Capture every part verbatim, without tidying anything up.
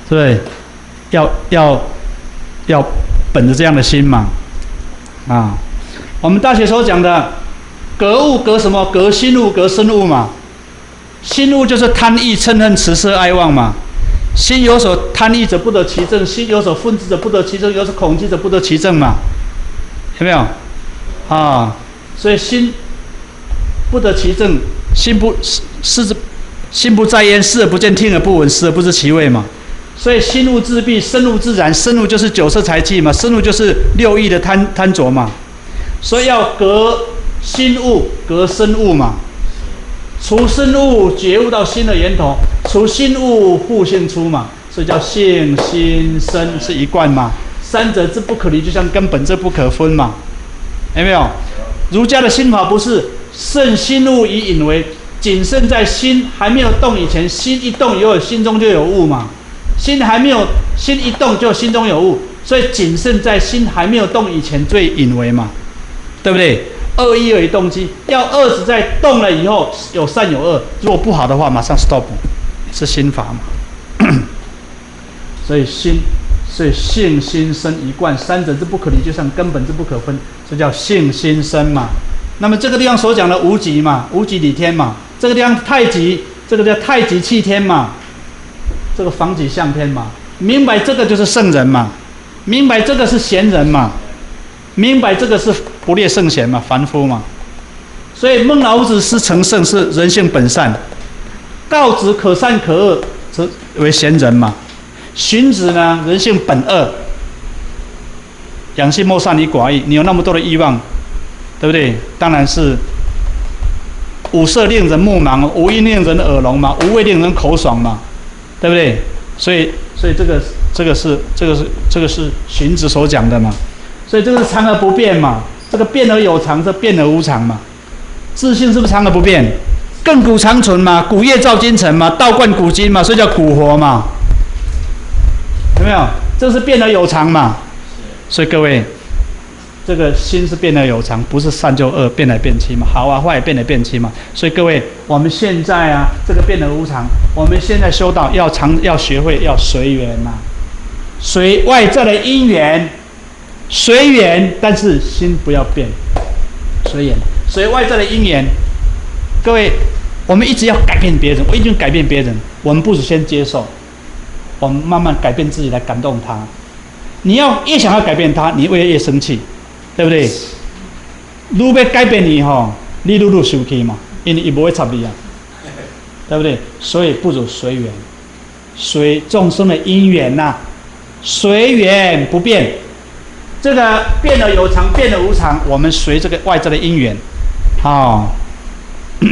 对不对？要要要本着这样的心嘛，啊，我们大学所讲的格物格什么？格心物，格身物嘛。心物就是贪欲、嗔恨、痴色、爱妄嘛。心有所贪欲者不得其正，心有所愤之者不得其正，有所恐惧者不得其正嘛，有没有？啊，所以心不得其正，心不视之，心不在焉，视而不见，听而不闻，食而不知其味嘛。所以心物自闭，身物自然。身物就是九色财气嘛，身物就是六欲的贪贪着嘛。所以要隔心物，隔身物嘛。除身物觉悟到心的源头，除心物互性出嘛，所以叫性心身是一贯嘛，三者之不可离，就像根本之不可分嘛，有没有？儒家的心法不是慎心物以隐为，谨慎在心还没有动以前，心一动以后，心中就有物嘛，心还没有心一动就心中有物，所以谨慎在心还没有动以前最隐为嘛，对不对？恶意为动机，要遏制在动了以后有善有恶，如果不好的话，马上 stop， 是心法嘛。所以心，所以性心身一贯，三者之不可离，就像根本之不可分，这叫性心身嘛。那么这个地方所讲的无极嘛，无极理天嘛，这个地方太极，这个叫太极气天嘛，这个防己向天嘛。明白这个就是圣人嘛，明白这个是贤人嘛。明白这个是不列圣贤嘛，凡夫嘛，所以孟老子是成圣，是人性本善；告子可善可恶，则为贤人嘛。荀子呢，人性本恶，养性莫善于寡欲。你有那么多的欲望，对不对？当然是五色令人目盲，五音令人耳聋嘛，五味令人口爽嘛，对不对？所以，所以这个这个是这个是这个是荀子所讲的嘛。所以这个是常而不变嘛，这个变而有常，这变而无常嘛。自性是不是常而不变？亘古长存嘛，古业造今成嘛，道贯古今嘛，所以叫古活嘛。有没有？这是变而有常嘛。所以各位，这个心是变而有常，不是善就恶，变来变去嘛，好啊坏变来变去嘛。所以各位，我们现在啊，这个变而无常，我们现在修道要常要学会要随缘嘛，随外在的因缘。随缘，但是心不要变，随缘，随外在的因缘。各位，我们一直要改变别人，我一定改变别人，我们不如先接受，我们慢慢改变自己来感动他。你要越想要改变他，你会越生气，对不对？愈要改变你吼，你愈愈生气嘛，因为伊不会插你啊，对不对？所以不如随缘，随众生的因缘呐、啊，随缘不变。这个变得有常，变得无常，我们随这个外在的因缘，啊、哦，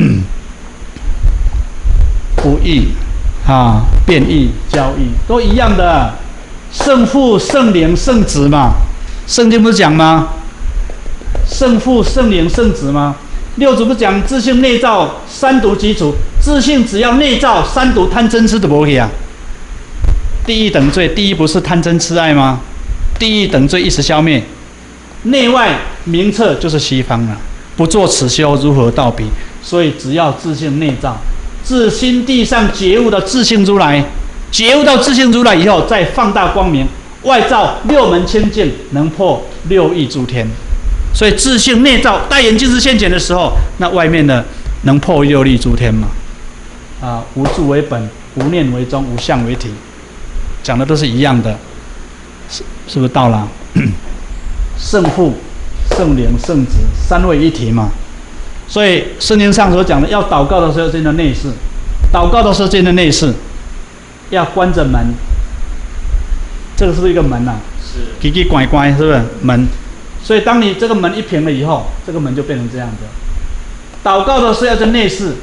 不异啊，变异、交易都一样的，圣父、圣灵、圣子嘛，圣经不是讲吗？圣父、圣灵、圣子吗？六祖不讲自性内照，三毒基础，自性只要内照，三毒贪嗔痴都不会啊。第一等罪，第一不是贪嗔痴爱吗？第一等罪一时消灭，内外明彻就是西方了。不做此修，如何道彼？所以只要自性内照，自心地上觉悟到自性如来，觉悟到自性如来以后，再放大光明，外照六门清净，能破六欲诸天。所以自性内照，大眼净智现前的时候，那外面的能破六欲诸天嘛？啊，无住为本，无念为宗，无相为体，讲的都是一样的。是是不是到了？圣父、圣灵、圣子三位一体嘛？所以圣经上所讲的，要祷告的时候进入内室，祷告的时候进入内室，要关着门。这个是不是一个门啊？是。奇奇怪怪，是不是门？所以当你这个门一平了以后，这个门就变成这样子。祷告的时候要在内室，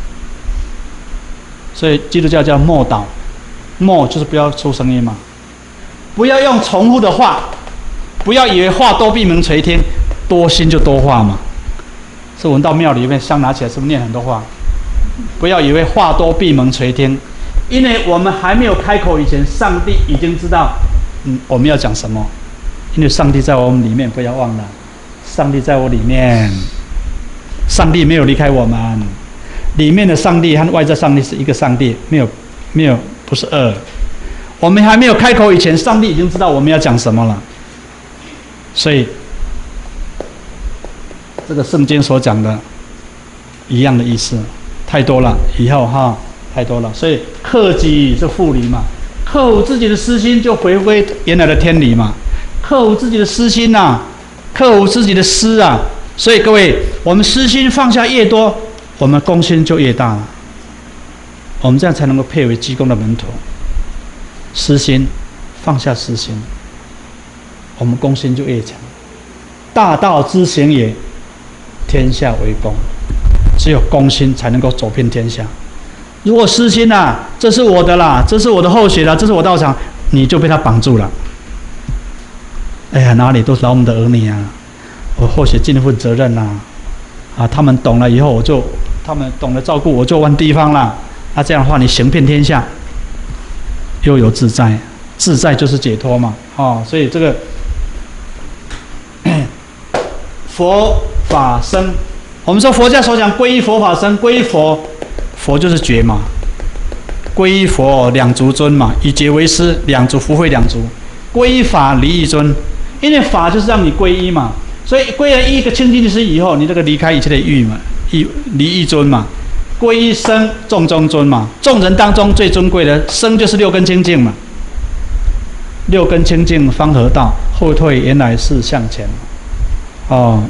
所以基督教叫默祷，默就是不要出声音嘛。不要用重复的话，不要以为话多闭门垂听，多心就多话嘛。是我们到庙里面香拿起来，是不是念很多话？不要以为话多闭门垂听，因为我们还没有开口以前，上帝已经知道，嗯，我们要讲什么。因为上帝在我们里面，不要忘了，上帝在我里面，上帝没有离开我们，里面的上帝和外在上帝是一个上帝，没有没有不是二。 我们还没有开口以前，上帝已经知道我们要讲什么了。所以，这个圣经所讲的，一样的意思，太多了。以后哈，太多了。所以克己是复礼嘛，克服自己的私心，就回归原来的天理嘛。克服自己的私心呐、啊，克服自己的私啊。所以各位，我们私心放下越多，我们公心就越大了。我们这样才能够配为济公的门徒。私心放下私心，我们公心就越强。大道之行也，天下为公。只有公心才能够走遍天下。如果私心啊，这是我的啦，这是我的后学啦，这是我道场，你就被他绑住了。哎呀，哪里都是老母的儿女啊！我后学尽一份责任呐、啊，啊，他们懂了以后，我就他们懂得照顾，我就换地方了。那、啊、这样的话，你行遍天下，又有自在，自在就是解脱嘛，哦，所以这个佛法僧，我们说佛教所讲皈依佛法僧，皈依佛，佛就是觉嘛，皈依佛两足尊嘛，以觉为师，两足福慧两足，皈依法离一尊，因为法就是让你皈依嘛，所以皈了一个清净的师以后，你这个离开一切的欲嘛，一离一尊嘛。皈依僧，众中尊嘛，众人当中最尊贵的僧就是六根清净嘛。六根清净方合道，后退原来是向前。哦，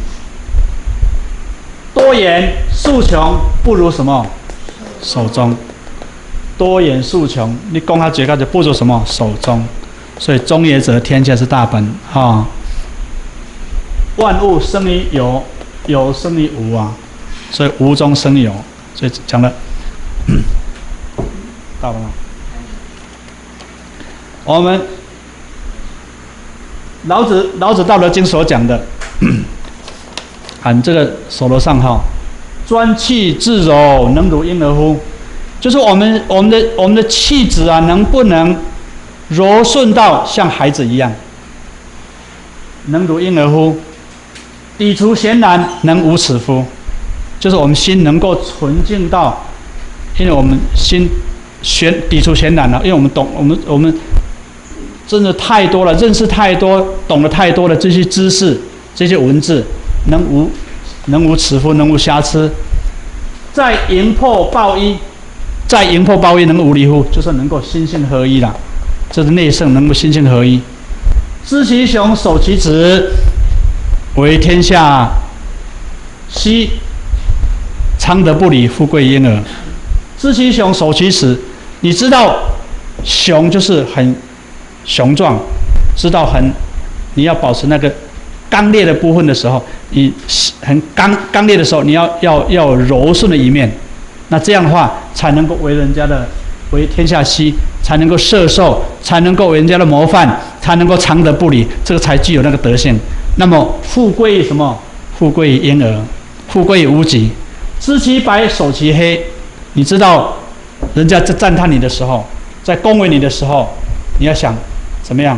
多言数穷不如什么？守中。多言数穷，你讲他绝高就不如什么？守中。所以中也者，天下之大本啊、哦。万物生于有，有生于无啊，所以无中生有。所以讲了，到了吗？我们老子老子《道德经》所讲的，喊这个手头上哈，专气自柔，能如婴儿乎？就是我们我们的我们的气质啊，能不能柔顺到像孩子一样？能如婴儿乎？抵除闲然，能无耻乎？就是我们心能够纯净到，因为我们心玄抵除闲然了，因为我们懂我们我们真的太多了，认识太多，懂得太多的这些知识，这些文字，能无能无耻乎？能无瑕疵？在盈破抱一，在盈破抱一，能无离乎？就是能够心性合一了，这是内圣能够心性合一。知其雄，守其直，为天下希。常德不离，富贵婴儿。知其雄，守其实。你知道雄就是很雄壮，知道很你要保持那个刚烈的部分的时候，你很刚刚烈的时候，你要要要柔顺的一面。那这样的话，才能够为人家的为天下希，才能够摄受，才能够为人家的模范，才能够常德不离，这个才具有那个德性。那么富贵什么？富贵婴儿，富贵无极。知其白，守其黑。你知道，人家在赞叹你的时候，在恭维你的时候，你要想怎么样？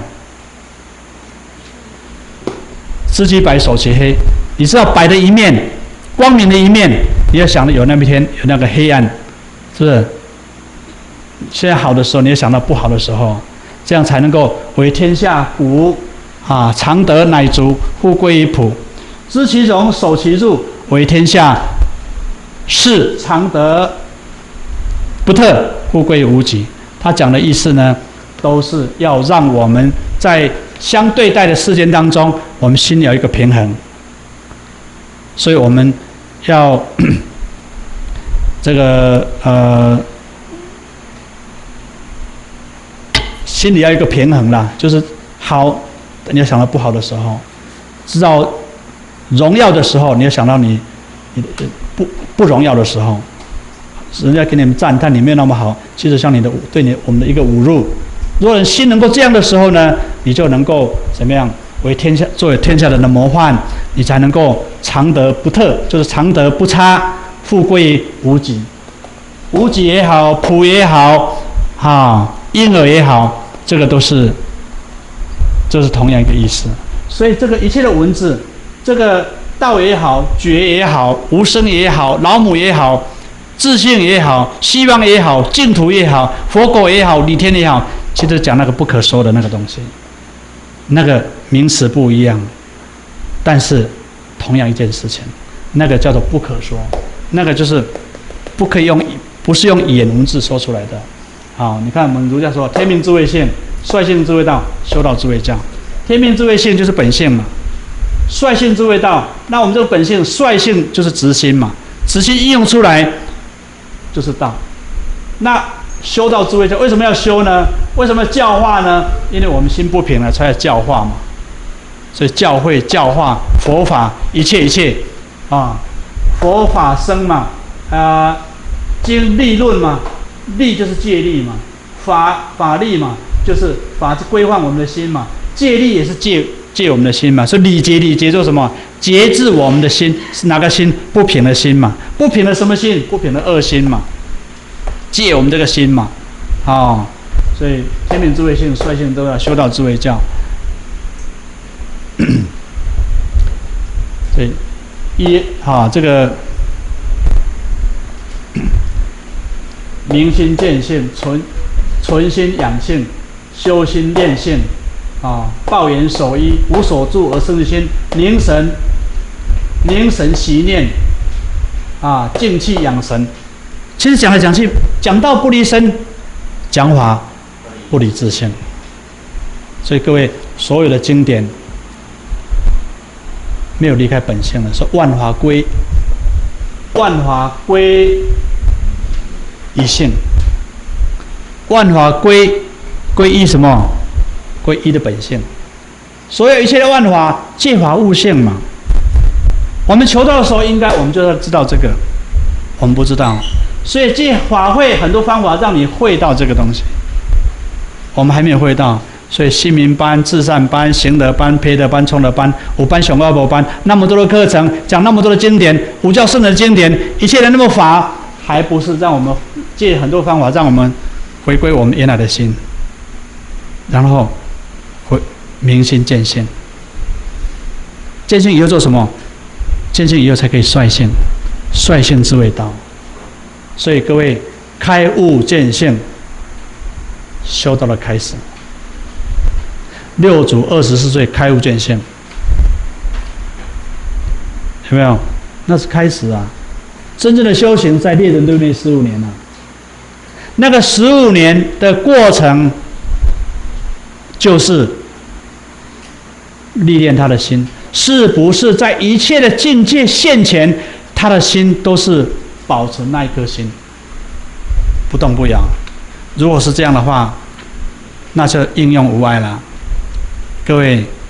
知其白，守其黑。你知道白的一面，光明的一面，你要想到有那么一天有那个黑暗，是不是？现在好的时候，你要想到不好的时候，这样才能够为天下谷啊，常德乃足，富贵于朴。知其荣，守其入，为天下。是常德不特，富贵无极。他讲的意思呢，都是要让我们在相对待的世间当中，我们心里有一个平衡。所以我们要这个呃，心里要有一个平衡啦，就是好，你要想到不好的时候，知道荣耀的时候，你要想到你你不不荣耀的时候，人家给你们赞叹你没有那么好，其实像你的对你我们的一个侮辱。如果你心能够这样的时候呢，你就能够怎么样为天下作为天下人的模范，你才能够常德不特，就是常德不差，富贵无极。无极也好，朴也好，啊，婴儿也好，这个都是，这是同样一个意思。所以这个一切的文字，这个道也好，觉也好，无声也好，老母也好，自性也好，希望也好，净土也好，佛果也好，理天也好， 其实讲那个不可说的那个东西，那个名词不一样，但是同样一件事情，那个叫做不可说，那个就是不可以用，不是用语言文字说出来的。好，你看我们儒家说天命智慧性，率性智慧道，修道智慧教。天命智慧性就是本性嘛，率性智慧道，那我们这个本性率性就是直心嘛，直心应用出来就是道。那修道智慧教为什么要修呢？为什么要教化呢？因为我们心不平了，才要教化嘛。所以教会、教化、佛法，一切一切啊，佛法生嘛，啊，经律论嘛，律就是戒律嘛，法法律嘛，就是法是规范我们的心嘛，戒律也是戒戒我们的心嘛。所以礼节礼节做什么？节制我们的心，是哪个心？不平的心嘛，不平的什么心？不平的恶心嘛。戒我们这个心嘛，哦，所以天命智慧性、率性都要修到智慧教。所以一哈、哦、这个明心见性、存存心养性、修心练性啊、哦，抱言守一，无所住而生心，凝神凝神习念啊，静气养神。其实讲来讲去，讲道不离身，讲法不离自性。所以各位，所有的经典没有离开本性的，说万法归万法归一性，万法归归一什么？归一的本性。所有一切的万法，借法悟性嘛。我们求道的时候，应该我们就要知道这个，我们不知道。所以借法会很多方法让你会到这个东西，我们还没有会到。所以心明班、至善班、行德班、培德班、聪德班、五班雄高博班，那么多的课程，讲那么多的经典，五教圣的经典，一切的那么法，还不是让我们借很多方法，让我们回归我们原来的心，然后回明心见性。见性以后做什么？见性以后才可以率性，率性智慧道。所以各位，开悟见性，修道的开始。六祖二十四岁开悟见性，有没有？那是开始啊！真正的修行在猎人队内十五年了、啊。那个十五年的过程，就是历练他的心，是不是在一切的境界现前，他的心都是保持那一颗心，不动不摇。如果是这样的话，那就应用无碍了。各位，